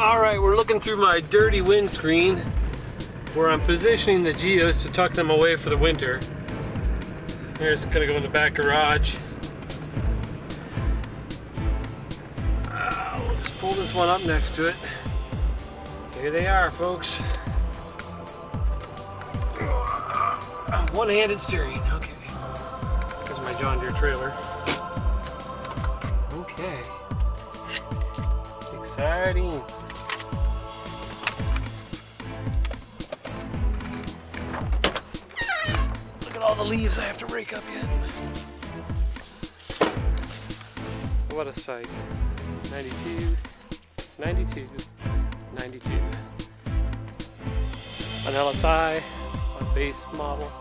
Alright, we're looking through my dirty windscreen where I'm positioning the Geos to tuck them away for the winter. Here's gonna go in the back garage. We'll just pull this one up next to it. Here they are, folks. One-handed steering, okay. There's my John Deere trailer. Okay. Exciting. Look at all the leaves I have to rake up yet. What a sight. 92, 92, 92. An LSI, a base model.